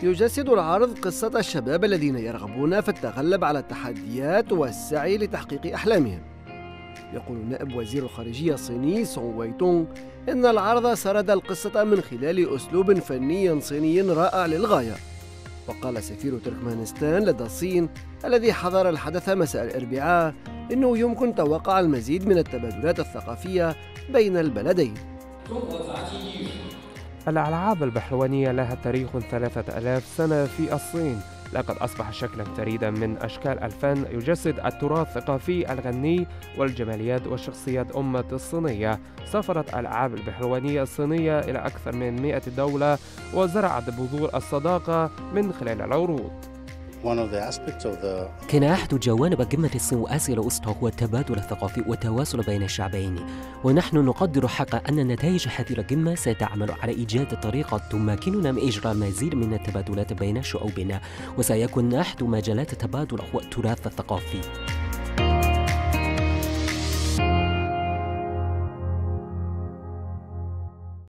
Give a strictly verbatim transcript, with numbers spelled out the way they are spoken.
يجسد العرض قصة الشباب الذين يرغبون في التغلب على التحديات والسعي لتحقيق أحلامهم. يقول نائب وزير الخارجية الصيني سونغ ويتونغ إن العرض سرد القصة من خلال أسلوب فني صيني رائع للغاية. وقال سفير تركمانستان لدى الصين الذي حضر الحدث مساء الأربعاء إنه يمكن توقع المزيد من التبادلات الثقافية بين البلدين. الألعاب البحلوانية لها تاريخ ثلاثة آلاف سنة في الصين، لقد أصبح شكلا فريدا من أشكال الفن يجسد التراث الثقافي الغني والجماليات والشخصيات أمة الصينية. سافرت الألعاب البحلوانية الصينية إلى أكثر من مئة دولة وزرعت بذور الصداقة من خلال العروض. كان أحد جوانب قمة الصين وآسيا الوسطى هو التبادل الثقافي والتواصل بين الشعبين، ونحن نقدر حقا أن نتائج هذه القمة ستعمل على إيجاد طريقة تمكننا من إجراء المزيد من التبادلات بين شعوبنا، وسيكون أحد مجالات التبادل هو التراث الثقافي.